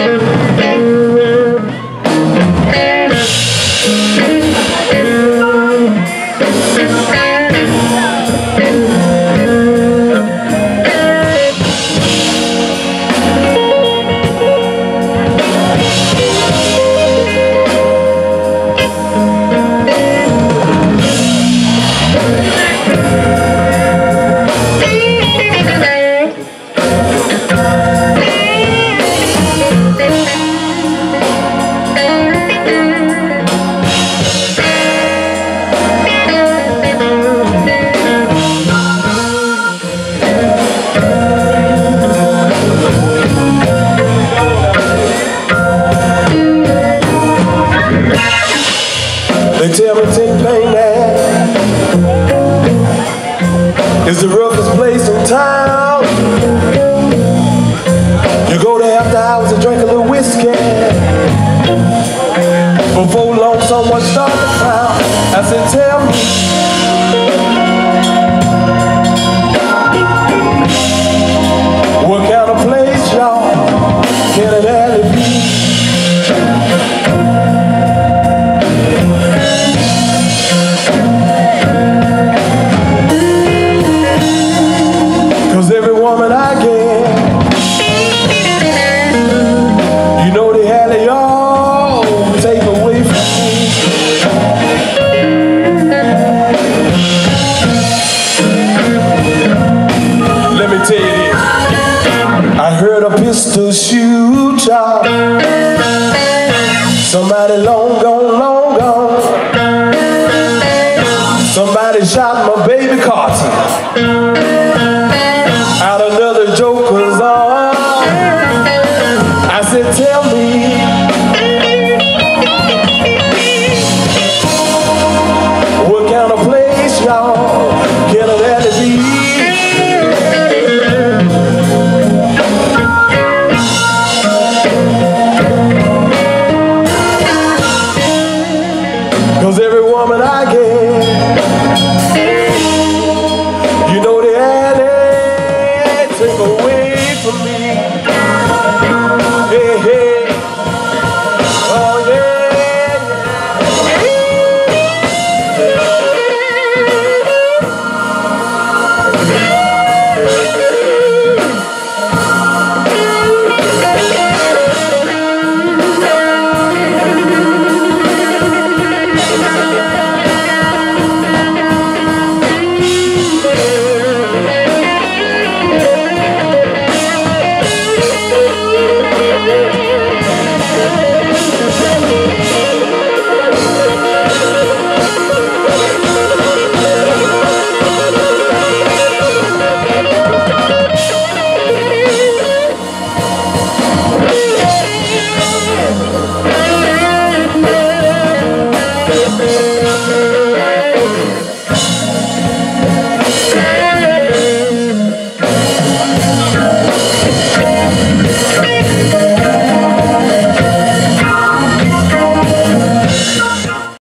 They tell me Tin-Pan is the roughest place in town. You go there after hours and drink a little whiskey. Before long someone starts to frown. I said, tell me, what kind of place, y'all, can it really be? Every woman I get, you know they had it all taken away from me. Let me tell you this. I heard a pistol shoot job. Somebody long gone, long gone. Somebody shot my baby Carter out another joker's arm. I said, tell me,